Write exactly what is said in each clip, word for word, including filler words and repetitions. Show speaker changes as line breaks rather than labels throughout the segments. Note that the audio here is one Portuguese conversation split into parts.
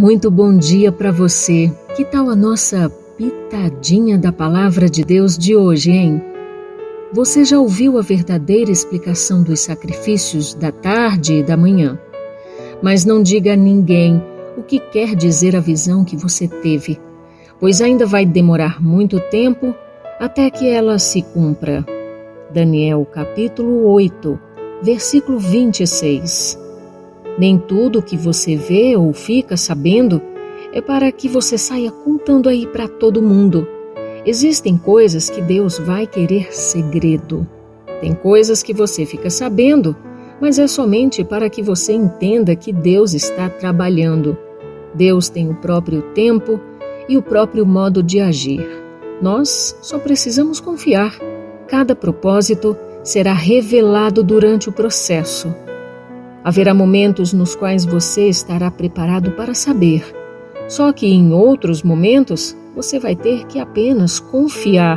Muito bom dia para você. Que tal a nossa pitadinha da Palavra de Deus de hoje, hein? Você já ouviu a verdadeira explicação dos sacrifícios da tarde e da manhã? Mas não diga a ninguém o que quer dizer a visão que você teve, pois ainda vai demorar muito tempo até que ela se cumpra. Daniel capítulo oito, versículo vinte e seis. Nem tudo o que você vê ou fica sabendo é para que você saia contando aí para todo mundo. Existem coisas que Deus vai querer segredo. Tem coisas que você fica sabendo, mas é somente para que você entenda que Deus está trabalhando. Deus tem o próprio tempo e o próprio modo de agir. Nós só precisamos confiar. Cada propósito será revelado durante o processo. Haverá momentos nos quais você estará preparado para saber. Só que em outros momentos, você vai ter que apenas confiar.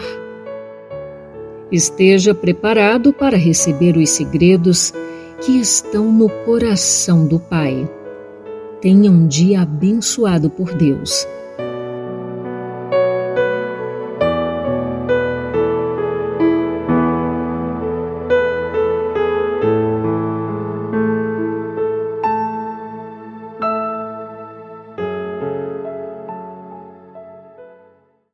Esteja preparado para receber os segredos que estão no coração do Pai. Tenha um dia abençoado por Deus.